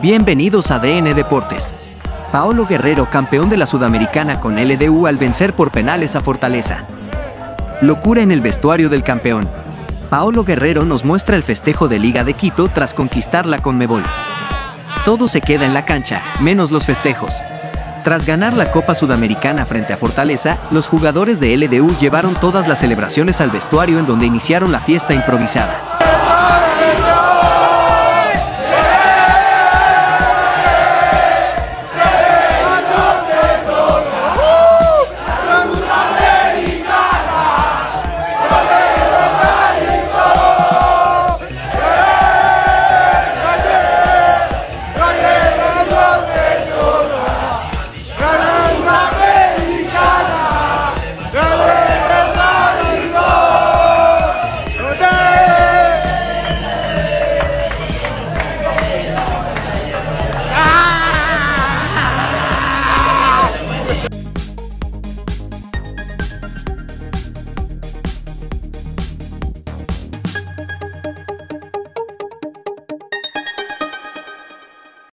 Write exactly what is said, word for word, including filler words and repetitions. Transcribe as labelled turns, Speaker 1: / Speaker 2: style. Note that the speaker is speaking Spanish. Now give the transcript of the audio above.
Speaker 1: Bienvenidos a D N Deportes. Paolo Guerrero, campeón de la Sudamericana con L D U al vencer por penales a Fortaleza. Locura en el vestuario del campeón. Paolo Guerrero nos muestra el festejo de Liga de Quito tras conquistar la Conmebol. Todo se queda en la cancha, menos los festejos. Tras ganar la Copa Sudamericana frente a Fortaleza, los jugadores de L D U llevaron todas las celebraciones al vestuario en donde iniciaron la fiesta improvisada.